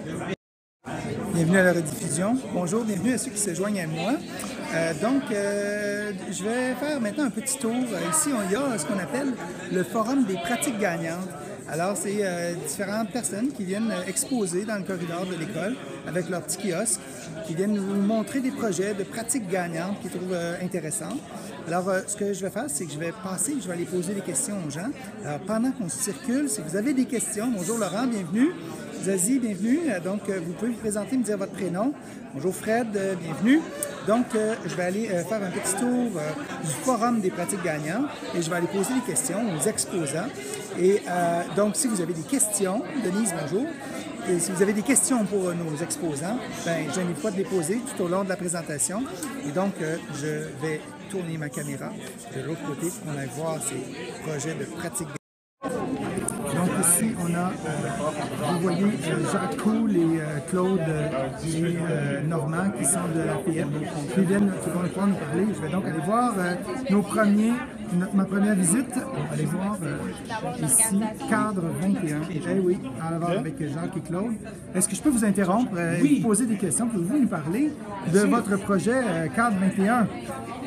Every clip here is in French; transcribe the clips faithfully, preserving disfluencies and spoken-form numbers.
Bienvenue à la rediffusion. Bonjour, bienvenue à ceux qui se joignent à moi. Euh, donc, euh, je vais faire maintenant un petit tour. Euh, ici, on y a ce qu'on appelle le Forum des pratiques gagnantes. Alors, c'est euh, différentes personnes qui viennent exposer dans le corridor de l'école avec leur petit kiosque, qui viennent nous montrer des projets de pratiques gagnantes qu'ils trouvent euh, intéressantes. Alors, euh, ce que je vais faire, c'est que je vais passer, je vais aller poser des questions aux gens. Alors, pendant qu'on circule, si vous avez des questions, bonjour Laurent, bienvenue. Zazie, bienvenue. Donc, euh, vous pouvez vous présenter, me dire votre prénom. Bonjour Fred, euh, bienvenue. Donc, euh, je vais aller euh, faire un petit tour euh, du Forum des pratiques gagnantes et je vais aller poser des questions aux exposants. Et euh, donc, si vous avez des questions, Denise, bonjour. Et si vous avez des questions pour euh, nos exposants, ben, je n'ai pas de les poser tout au long de la présentation. Et donc, euh, je vais tourner ma caméra de l'autre côté pour qu'on aille voir ces projets de pratiques gagnantes. Donc ici, on a, euh, vous voyez, euh, Jacques Coul et euh, Claude euh, et euh, Normand qui sont de l'A P M, qui viennent, qui vont pouvoir nous parler. Je vais donc aller voir euh, nos premiers, notre, ma première visite. On va aller voir euh, ici, cadre vingt et un. Eh oui, on va voir avec Jacques et Claude. Est-ce que je peux vous interrompre euh, et vous poser des questions? Pouvez-vous nous parler de votre projet euh, cadre vingt et un?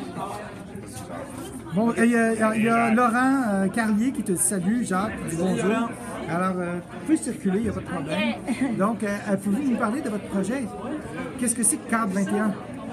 Bon, il y, a, il y a Laurent euh, Carlier qui te salue, Jacques, bonjour. Alors, euh, vous pouvez circuler, il n'y a pas de problème. Donc, euh, pouvez-vous nous parler de votre projet? Qu'est-ce que c'est que Cadre vingt et un?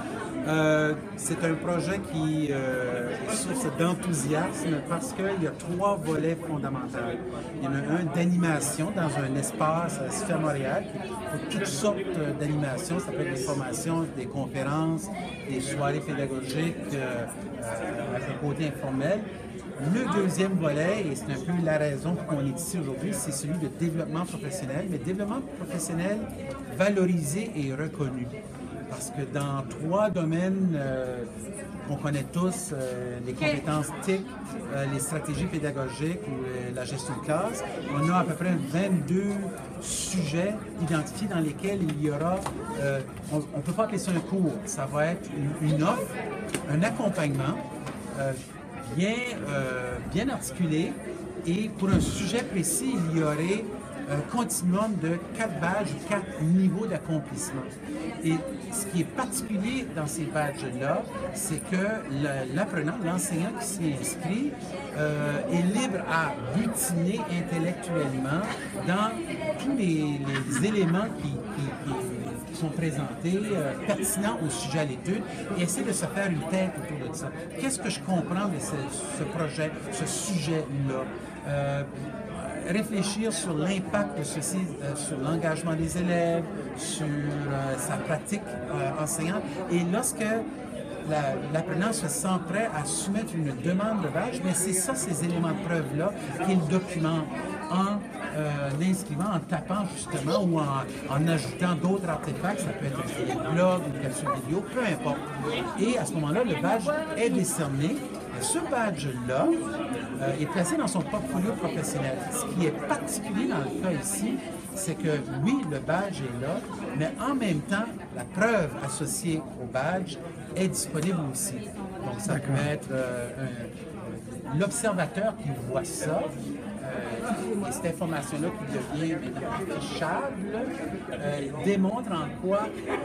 Euh, c'est un projet qui euh, est source d'enthousiasme parce qu'il y a trois volets fondamentaux. Il y en a un d'animation dans un espace à Super Montréal pour toutes sortes d'animations. Ça peut être des formations, des conférences, des soirées pédagogiques euh, euh, avec un côté informel. Le deuxième volet, et c'est un peu la raison pour qu'on est ici aujourd'hui, c'est celui de développement professionnel, mais développement professionnel valorisé et reconnu. Parce que dans trois domaines euh, qu'on connaît tous, euh, les compétences T I C, euh, les stratégies pédagogiques ou euh, la gestion de classe, on a à peu près vingt-deux sujets identifiés dans lesquels il y aura, euh, on ne peut pas appeler ça un cours, ça va être une, une offre, un accompagnement euh, bien, euh, bien articulé, et pour un sujet précis, il y aurait un continuum de quatre badges ou quatre niveaux d'accomplissement. Et ce qui est particulier dans ces badges-là, c'est que l'apprenant, l'enseignant qui s'y inscrit, euh, est libre à butiner intellectuellement dans tous les, les éléments qui, qui, qui sont présentés, euh, pertinents au sujet à l'étude, et essayer de se faire une tête autour de ça. Qu'est-ce que je comprends de ce, ce projet, ce sujet-là? Euh, réfléchir sur l'impact de ceci euh, sur l'engagement des élèves, sur euh, sa pratique euh, enseignante. Et lorsque l'apprenant la, se sent prêt à soumettre une demande de badge, mais c'est ça, ces éléments de preuve-là, qu'il documente en euh, l'inscrivant, en tapant justement ou en, en ajoutant d'autres artefacts, ça peut être des blogs, une capsule vidéo, peu importe. Et à ce moment-là, le badge est décerné. Ce badge-là euh, est placé dans son portfolio professionnel. Ce qui est particulier dans le cas ici, c'est que oui, le badge est là, mais en même temps, la preuve associée au badge est disponible aussi. Donc, ça peut être euh, l'observateur qui voit ça. Euh, et cette information-là qui devient affichable euh, démontre en quoi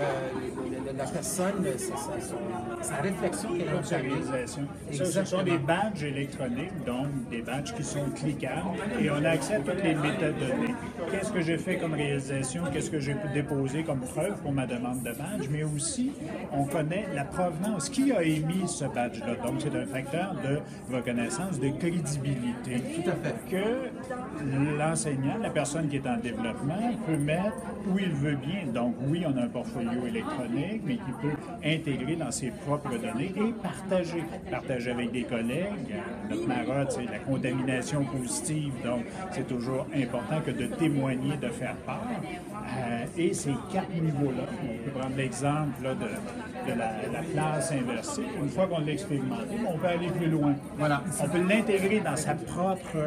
euh, la personne, sa, sa, sa réflexion qu'elle a sa réalisation. Ça, ce sont des badges électroniques, donc des badges qui sont cliquables, et on a accès à toutes les métadonnées. Qu'est-ce que j'ai fait comme réalisation, qu'est-ce que j'ai déposé comme preuve pour ma demande de badge, mais aussi on connaît la provenance, qui a émis ce badge-là. Donc c'est un facteur de reconnaissance, de crédibilité. Tout à fait. Que l'enseignant, la personne qui est en développement, peut mettre où il veut bien. Donc oui, on a un portfolio électronique, mais qui peut intégrer dans ses propres données et partager. Partager avec des collègues. Notre marotte, c'est la contamination positive, donc c'est toujours important que de témoigner, de faire part. Euh, et ces quatre niveaux-là, on peut prendre l'exemple là, de, de la, la classe inversée. Une fois qu'on l'a expérimenté, on peut aller plus loin. Voilà. On peut l'intégrer dans sa propre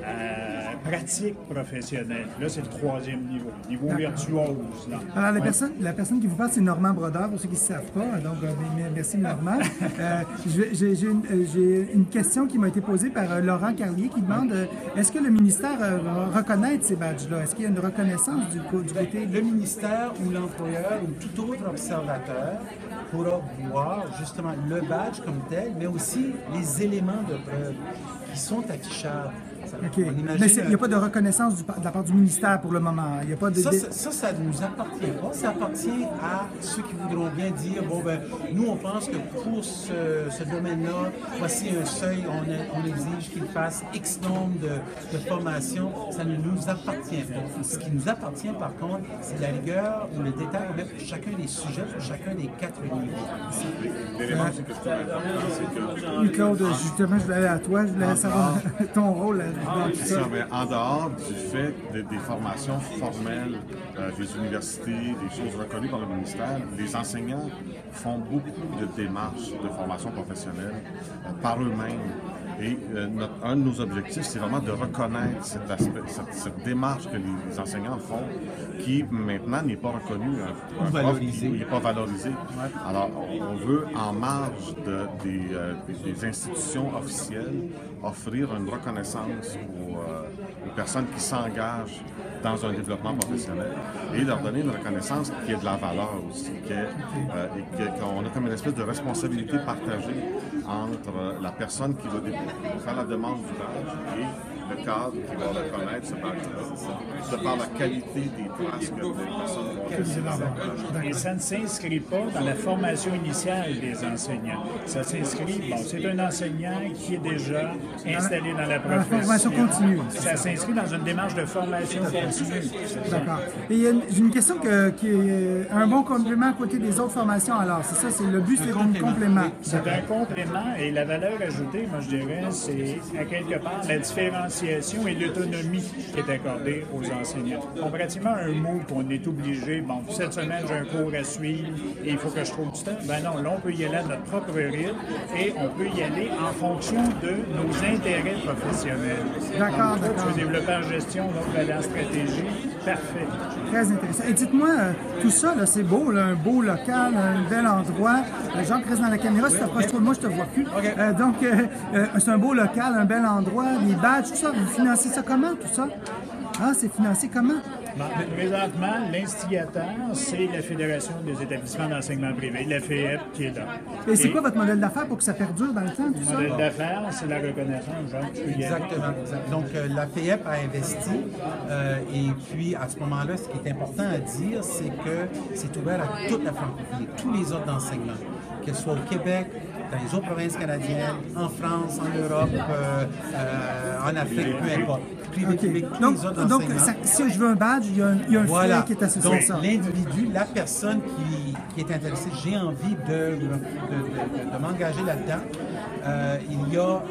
euh, pratique professionnelle. Là, c'est le troisième niveau, niveau virtuose. Là. Alors, la, Ouais. personne, la personne qui vous parle, c'est Normand Brodeur, pour ceux qui ne savent pas. Donc, euh, merci Normand. Euh, j'ai, j'ai, une, j'ai une question qui m'a été posée par euh, Laurent Carlier qui demande euh, est-ce que le ministère euh, va reconnaître ces badges-là? Est-ce qu'il y a une reconnaissance du, du côté... Le ministère ou l'employeur ou tout autre observateur pourra voir justement le badge comme tel, mais aussi les éléments de preuve qui sont affichables. OK. Mais il n'y a pas de reconnaissance du, de la part du ministère pour le moment. Il y a pas de... Ça, ça, ça ne nous appartient pas. Ça appartient à ceux qui voudront bien dire, bon, ben, nous, on pense que pour ce, ce domaine-là, voici un seuil, on, on exige qu'il fasse X nombre de, de formations. Ça ne nous appartient pas. Ce qui nous appartient, par contre, c'est la rigueur ou le détail pour chacun des sujets, pour chacun des quatre niveaux. L'élément aussi que je trouve important, c'est que... Oui, Claude, justement, je voulais aller à toi. Je voulais savoir ton rôle dans tout C'est ça. ça, mais en dehors du fait de- des formations formelles euh, des universités, des choses reconnues par le ministère, les enseignants font beaucoup de démarches de formation professionnelle euh, par eux-mêmes. Et euh, notre- un de nos objectifs, c'est vraiment de reconnaître cet aspect, cette, cette démarche que les enseignants font, qui maintenant n'est pas reconnue. Un, un prof, valorisée. il n'est pas valorisé. Alors, on, on veut, en marge de- des, euh, des- des institutions officielles, offrir une reconnaissance aux, euh, aux personnes qui s'engagent dans un développement professionnel et leur donner une reconnaissance qui ait de la valeur aussi, qui ait, euh, et que- qu'on a comme une espèce de responsabilité partagée entre euh, la personne qui va dé- faire la demande du badge et le cadre qui va reconnaître ce badge-là, de par la qualité des traces que les personnes vont laisser dans leur badge. Et ça ne s'inscrit pas dans la formation initiale des enseignants. Ça s'inscrit, bon, c'est un enseignant qui est déjà installé dans la Dans la profession. formation continue. Ça s'inscrit dans une démarche de formation continue. D'accord. Et il y a une, j'ai une question que- qui est un bon complément à côté des autres formations. Alors, c'est ça, c'est le but, c'est un complément. complément. C'est un complément et la valeur ajoutée, moi je dirais, c'est à quelque part la différenciation et l'autonomie qui est accordée aux enseignants. On pratiquement un mot qu'on est obligé, bon, cette semaine j'ai un cours à suivre et il faut que je trouve du temps. Ben non, là on peut y aller à notre propre rythme et on peut y aller en fonction de nos intérêts professionnels. D'accord, Donc, toi, d'accord. tu veux développer en gestion, donc aller en stratégie, parfait. Très intéressant. Et dites-moi, euh, tout ça, là, c'est beau, là, un beau local, un bel endroit. Euh, Jacques reste dans la caméra, si tu t'approches trop de moi, je te vois plus. Euh, donc, euh, euh, c'est un beau local, un bel endroit, les badges, tout ça. Vous financez ça comment, tout ça? Ah, c'est financé comment? Bon, présentement, l'instigateur, c'est la Fédération des établissements d'enseignement privé, la F E E P, qui est là. Et c'est quoi votre modèle d'affaires pour que ça perdure dans le temps, tout Le ça? modèle d'affaires, c'est la reconnaissance, Jacques. tu peux y aller. Exactement. exact. Donc, euh, la F E E P a investi euh, et puis à ce moment-là, ce qui est important à dire, c'est que c'est ouvert à toute la francophonie, tous les autres d'enseignement, qu'elles soient au Québec, dans les autres provinces canadiennes, en France, en Europe, euh, euh, en Afrique, peu importe. Privé, OK. public, tous Donc, les autres donc d'enseignement. ça- si je veux un badge, il y a un, il y a un Voilà. frais qui est associé Donc, à ça. l'individu, la personne qui, qui est intéressée, j'ai envie de, de, de- de- de m'engager là-dedans. Euh, il y a euh,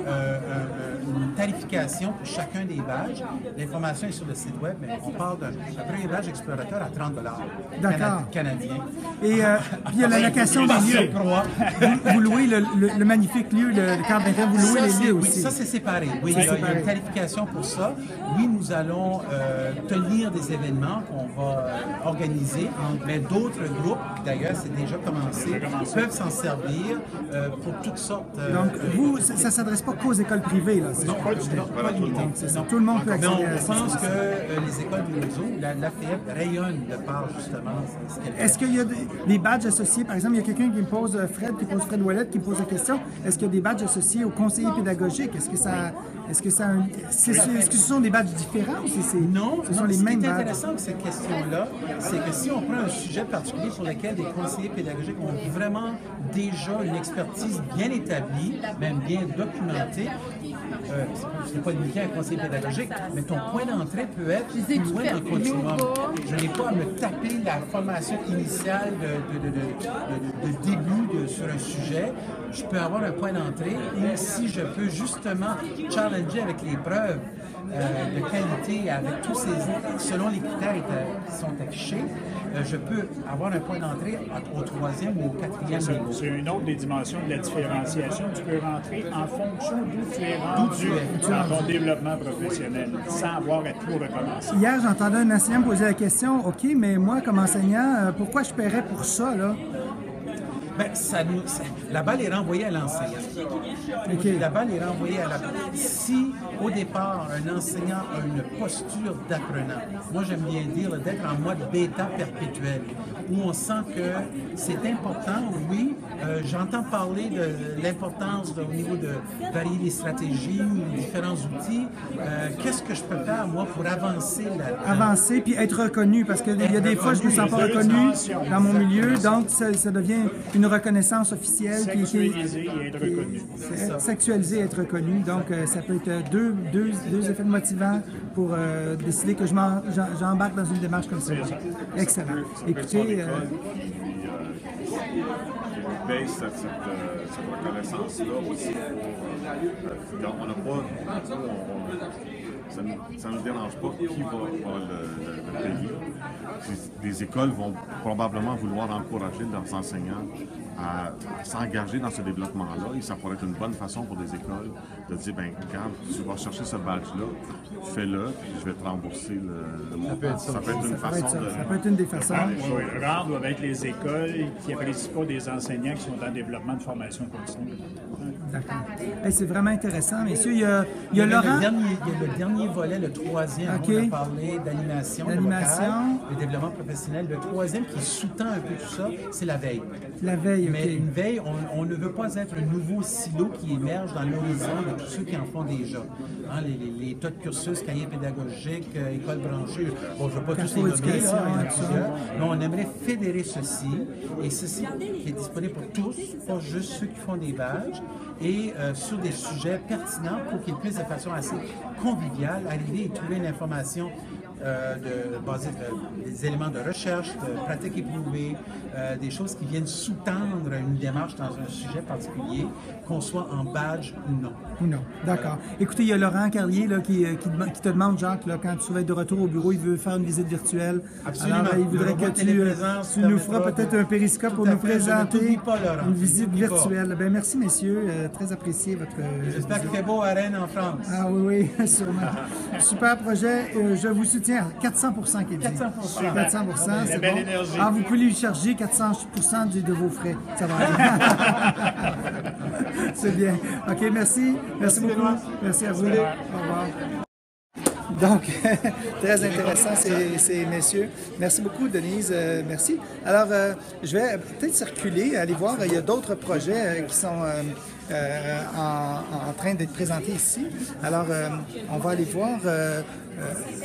un- une tarification pour chacun des badges. L'information est sur le site web, mais on parle d'un un premier badge explorateur à trente dollars D'accord. canadiens. Et euh, puis il y a la location des lieux. Vous, vous louez le, le- le magnifique lieu, le, le cadre d'intérêt, vous louez Ça, les c'est- lieux oui, aussi. ça, c'est séparé. Oui, C'est il y, a, il y a séparé. une tarification pour ça. Oui, nous allons euh, tenir des événements qu'on va euh, organiser, mais d'autres groupes, d'ailleurs, c'est déjà commencé, peuvent s'en servir euh, pour toutes sortes. euh, Donc, de- vous, ça ne s'adresse pas qu'aux écoles privées, là. c'est- Non, pas du tout. Non, pas du tout. Donc, c'est ça. Non. Tout le monde peut Mais on accéder à ça. pense que euh, les écoles du réseau, la, la F E E P rayonne de par justement ce qu'elle fait. Est-ce qu'il y a des, des badges associés? Par exemple, il y a quelqu'un qui me pose, euh, Fred, qui pose Fred Ouellette, qui me pose la question, est-ce qu'il y a des badges associés aux conseillers pédagogiques? Est-ce que ça... Est-ce que, ça, c'est- est-ce que ce sont des badges différents ou c'est, c'est- Non, ce sont non, les ce mêmes qui est badges? intéressant avec cette question-là, c'est que si on prend un sujet particulier pour lequel des conseillers pédagogiques ont vraiment déjà une expertise bien établie, même bien documentée, euh, c'est- c'est pas limité à un conseiller pédagogique, mais ton point d'entrée peut être plus loin dans le continuum. Je n'ai pas à me taper la formation initiale de, de- de- de- de- de début de- sur un sujet. Je peux avoir un point d'entrée et si je peux justement challenger avec les preuves euh, de qualité avec tous ces, selon les critères qui sont affichés, euh, je peux avoir un point d'entrée au troisième ou au quatrième niveau. C'est une autre des dimensions de la différenciation. Tu peux rentrer en fonction d'où tu es rendu dans ton développement professionnel, sans avoir à tout recommencer. Hier, j'entendais un enseignant me poser la question, OK, mais moi, comme enseignant, euh, pourquoi je paierais pour ça, là? Ben, ça nous, ça, la balle est renvoyée à l'enseignant. Okay. La balle est renvoyée à la Si, au départ, un enseignant a une posture d'apprenant, moi j'aime bien dire d'être en mode bêta perpétuel, où on sent que c'est important, oui, euh, j'entends parler de l'importance au niveau de varier les stratégies ou les différents outils. Euh, Qu'est-ce que je peux faire, moi, pour avancer là-dedans? Avancer, puis être reconnu, parce qu'il y a des fois, je ne me sens pas reconnu dans mon milieu, donc ça, ça devient une reconnaissance officielle. Sexualiser qui est, et être reconnu. C'est sexualiser et être reconnu. Donc, euh, ça peut être deux, deux, deux effets motivants pour euh, décider que je j'embarque dans une démarche comme ça. Excellent. Écoutez... Euh, paye cette, cette, euh, cette reconnaissance-là aussi. Euh, on n'a pas... Ça ne nous dérange pas qui va, va le, le, le payer. Les écoles vont probablement vouloir encourager leurs enseignants à, à s'engager dans ce développement-là. Et ça pourrait être une bonne façon pour des écoles de dire, ben regarde, tu vas chercher ce badge-là, fais-le, puis je vais te rembourser le, le montant. Ça peut être une ça façon peut être de... Ça peut être une des façons. Oui, rendre avec les écoles qui n'apprécient pas des enseignants qui sont en développement de formation continue. D'accord. Hey, c'est vraiment intéressant, messieurs. Il y a, il y a il y a Laurent. Le dernier, il y a le dernier volet, le troisième. Okay. On a parlé d'animation, de développement professionnel. Le troisième qui sous-tend un peu tout ça, c'est la veille. La veille, Mais OK. une veille, on, on ne veut pas être un nouveau silo qui émerge dans l'horizon de tous ceux qui en font déjà. Hein, les, les, les tas de cursus, cahiers pédagogiques, euh, écoles branchées, bon, je ne veux pas tous les nommer, là, il y en a plusieurs, mais on aimerait fédérer ceci, et ceci qui est disponible pour tous, pas juste ceux qui font des badges, et euh, sur des sujets pertinents pour qu'ils puissent de façon assez conviviale arriver et trouver une information euh, de, basée de, des éléments de recherche, de pratiques éprouvées, euh, des choses qui viennent sous-tendre une démarche dans un sujet particulier, qu'on soit en badge ou non. Ou non, d'accord. Écoutez, il y a Laurent Carlier là, qui, qui, qui te demande, Jacques, là, quand tu vas être de retour au bureau, il veut faire une visite virtuelle. Absolument. Alors, il voudrait que tu, tu nous feras peut-être un périscope pour nous présenter pas, Laurent, une visite virtuelle. Pas. Ben, merci, messieurs. Euh, très apprécié votre... J'espère qu'il fait beau à Rennes, en France. Ah oui, oui, sûrement. Super projet. Euh, je vous soutiens. quatre cents pour cent qui est dit. quatre cents pour cent. quatre cents pour cent, c'est belle bon. énergie. Ah, vous pouvez lui charger quatre cents pour cent de, de vos frais. Ça va aller. C'est bien. OK, merci. Merci beaucoup. Merci à vous. Au revoir. Donc, très intéressant ces, ces messieurs. Merci beaucoup, Denise. Euh, merci. Alors, euh, je vais peut-être circuler, aller voir. Il y a d'autres projets euh, qui sont euh, euh, en, en train d'être présentés ici. Alors, euh, on va aller voir. Euh, euh,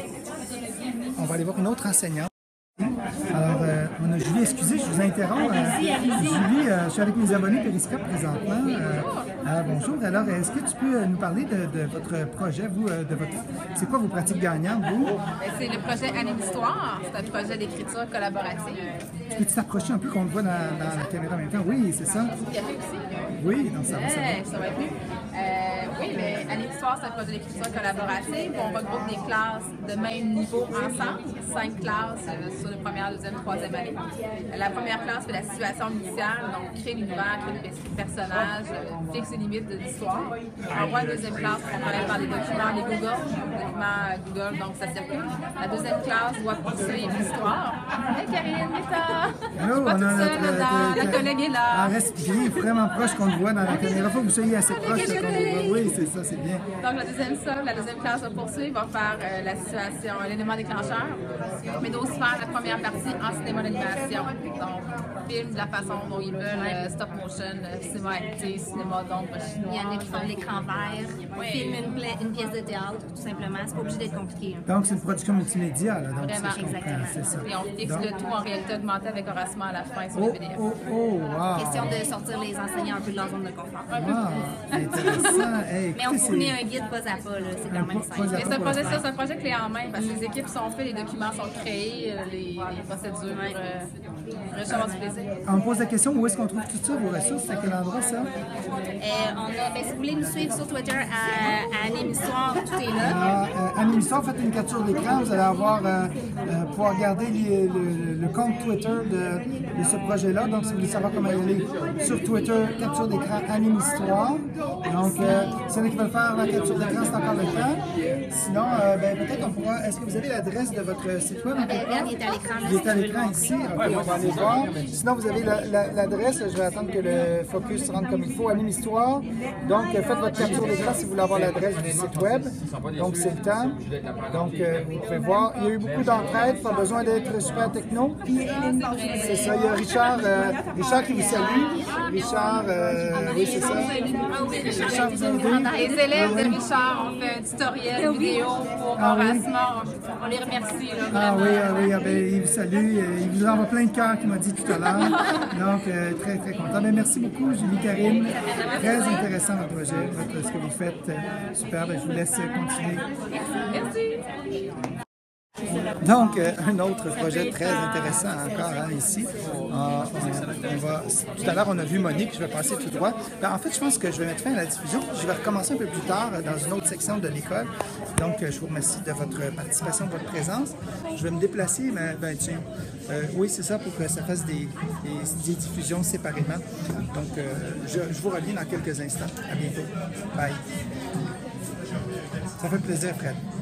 on va aller voir une autre enseignante. Alors, euh, on a Julie, excusez, je vous interromps. Euh, Julie, euh, je suis avec mes abonnés Periscope présentement. Euh, alors, bonjour. Alors, est-ce que tu peux nous parler de, de votre projet, vous, de votre... C'est quoi vos pratiques gagnantes, vous? C'est le projet Année d'Histoire. C'est un projet d'écriture collaborative. Peux-tu t'approcher un peu qu'on le voit dans, dans la caméra en même temps? Oui, c'est ça. Café aussi? Oui, donc ça va, ça va. Ouais, ça va être mieux. Euh, oui, mais Année d'Histoire, c'est un projet d'écriture collaborative. On regroupe des classes de même niveau ensemble. Cinq classes euh, sur la première, deuxième, troisième année. Euh, la première classe fait la situation initiale, donc créer l'univers, créer le personnage, euh, fixe les limites de l'histoire. On voit la deuxième classe, on travaille par des documents, des Google, des documents Google, donc ça circule. La deuxième classe doit poursuivre l'histoire. Hey Karine, Mita! Je suis pas toute seule là-dedans, la collègue est là. Elle reste bien, vraiment proche qu'on le voit dans la caméra. Il faut que vous soyez assez proche qu'on le voit. Oui, c'est ça, c'est bien. Donc la deuxième sol, la deuxième classe va poursuivre, va faire euh, la situation, l'élément déclencheur, mais doit aussi faire la première partie en cinéma d'animation. Donc, film de la façon dont ils veulent, euh, stop motion, euh, cinéma acté, cinéma d'ombre chinois. Il y en a qui font l'écran vert, Oui. filment une, pla- une pièce de théâtre, tout simplement. C'est pas obligé d'être compliqué. hein. Donc, c'est une production multimédia, là. Donc, Vraiment, ça, je comprends, exactement. c'est ça. Et on fixe Donc- le tout en réalité augmentée avec Horacement à la fin sur Oh, le P D F. oh, oh, wow! Question de sortir les enseignants un peu de leur zone de confort. Wow, intéressant. Hey, Mais on écoutez, fournit c'est- un guide pas à pas, là. C'est Un quand même pas- simple. pas à Mais c'est un projet, ça, c'est un projet clé en main parce que les équipes sont faites, les documents sont créés, euh, les, les procédures. Euh, je vais avoir du plaisir. On me pose la question, où est-ce qu'on trouve tout ça, vos ressources? À quel endroit, ça? Euh, on a, ben, si vous voulez nous suivre sur Twitter à, à Anime Histoire, tout est là. Alors, euh, Anime Histoire, faites une capture d'écran, vous allez avoir, euh, euh, pouvoir regarder les, le, le compte Twitter de, de ce projet-là. Donc, si vous voulez savoir comment y aller sur Twitter, capture d'écran Anime Histoire. Donc, euh, ceux qui veulent faire la capture d'écran, c'est encore le temps. Sinon, euh, ben, peut-être on pourra. Est-ce que vous avez l'adresse de votre site web? Ben, regarde, il est à l'écran. Il est à l'écran ici. Okay, on va aller voir. Sinon, vous avez l'adresse. Je vais attendre que le focus se rende comme il faut. Anime Histoire. Donc, faites votre capture d'écran si vous voulez avoir l'adresse du site web. Donc, c'est le temps. Donc, euh, vous pouvez voir. Il y a eu beaucoup d'entraide. Pas besoin d'être super techno. C'est ça. Il y a Richard, euh, Richard qui vous salue. Richard, euh, oui, c'est ça. Richard, vous avez aidé. Les élèves de Richard ont fait un tutoriel vidéo pour Ah oui. Enracement. On les remercie. Là, Ah vraiment. oui, ah oui, ah ben, il vous salue, euh, il vous envoie plein de cœurs qu'il m'a dit tout à l'heure. Donc, euh, très, très content. Ben, merci beaucoup, Julie Karine. Très intéressant votre projet, votre, ce que vous faites. Euh, super, ben, je vous laisse continuer. Merci. Donc, euh, un autre projet très intéressant encore hein, ici. Euh, on, on va, tout à l'heure, on a vu Monique, je vais passer tout droit. Ben, en fait, je pense que je vais mettre fin à la diffusion. Je vais recommencer un peu plus tard euh, dans une autre section de l'école. Donc, euh, je vous remercie de votre participation, de votre présence. Je vais me déplacer, mais ben, tiens, euh, oui, c'est ça, pour que ça fasse des, des, des diffusions séparément. Donc, euh, je, je vous reviens dans quelques instants. À bientôt. Bye. Ça fait plaisir, Fred.